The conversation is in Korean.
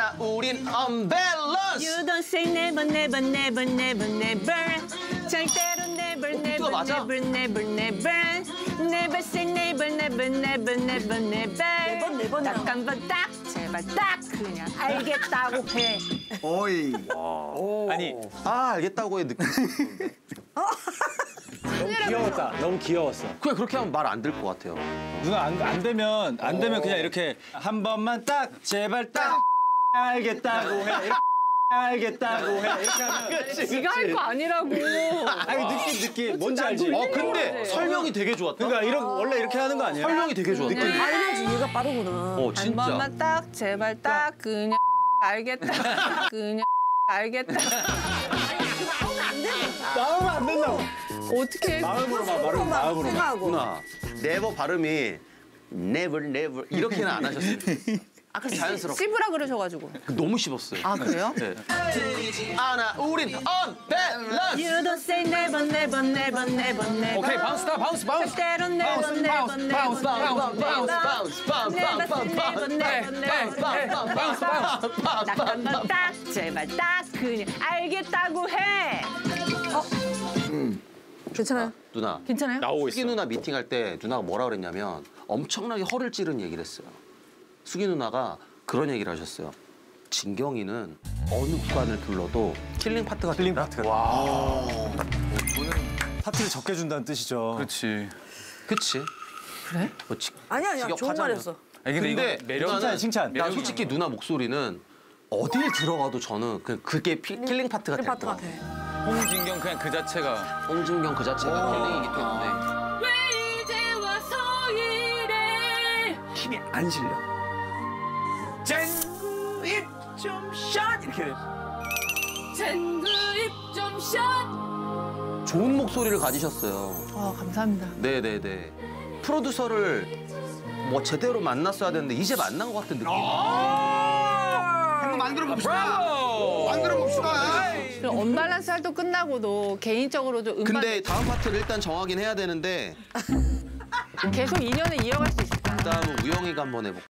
않아 우린 unbalanced. You don't say never, never, never, never, never. 절대로 never, never, 맞아? never, never, never. Never say never, never, never, never, never. 네 번. 딱 한 번 딱, 제발 딱 그냥 알겠다고 해. 오이. 아니 아 알겠다고의 느낌. 너무 귀여웠다. 너무 귀여웠어. 그냥 그렇게 하면 말 안 들 것 같아요. 누나 안 되면 그냥 이렇게 한 번만 딱 제발 딱 알겠다고 해. 이렇게 알겠다고 해. 이렇게 하면 네가 할 거 아니라고. 아니 느낌 뭔지 알지? 근데 설명이 되게 좋았다. 그러니까 원래 이렇게 하는 거 아니야? 설명이 되게 좋았다. 알려지 얘가 빠르구나. 한 진짜. 번만 딱, 제발 딱 그냥 알겠다. 그냥 알겠다. 나오면 안 된다고. 어떻게? 마음으로만 마음으로. 생각하고. 누나, never 발음이 never 이렇게는 안 하셨어요. 아까 자연스럽게. 씹으라 그러셔가지고. 너무 씹었어요. 아 그래요? 네. 않아 우린 unbalanced. You don't say never, never, never, never, never. 오케이 바운스 다 바운스. 절대로 never, never, never, never. 딱 제발 딱 그냥 알겠다고 해. 괜찮아요? 누나. 괜찮아요? 나오고 수기 누나 미팅할 때 누나가 뭐라 그랬냐면 엄청나게 허를 찌른 얘기를 했어요. 수기 누나가 그런 얘기를 하셨어요. 진경이는 어느 구간을 불러도 킬링 파트가 힐링 된다? 파트가. 와. 파트를 적게 준다는 뜻이죠. 그렇지. 그치? 그래? 뭐 아니야 좋은 직역하자면. 말이었어. 아니, 근데 근데 이거 매력 누나는 칭찬. 나 솔직히 누나 목소리는 어딜 들어가도 저는 그게 킬링 파트가 힐링 파트 됐고 같아. 홍진경 그냥 그 자체가 홍진경 그 자체가 킬링이기 때문에 왜 이제 와서 이래? 힘이 안 실려. 짠구 입좀샷 이렇게 돼. 젠그 입좀 샷. 좋은 목소리를 가지셨어요. 감사합니다. 네네네. 프로듀서를 뭐 제대로 만났어야 되는데 이제 만난 것 같은 느낌. 한번 만들어 봅시다. 만들어 봅시다. 그럼 언밸런스 활동 끝나고도 개인적으로도 근데 다음 파트를 일단 정하긴 해야 되는데 계속 인연을 이어갈 수 있을까? 다음은 우영이가 한번 해볼까?